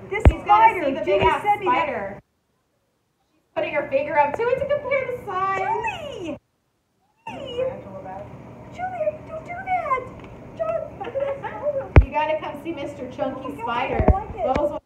This He's got to spider. see the Julie big ass sent me that. spider. She's putting her finger up to it to compare the size. Julie! Julie, don't do that! John, look at that spider. You got to come see Mr. Chunky Oh my God, Spider. I like it. Bubbles